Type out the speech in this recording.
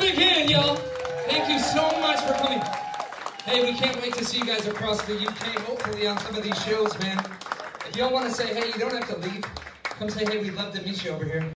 big hand, y'all. Thank you so much for coming. Hey, we can't wait to see you guys across the UK, hopefully on some of these shows, man. If y'all want to say hey, you don't have to leave. Come say hey, we'd love to meet you over here.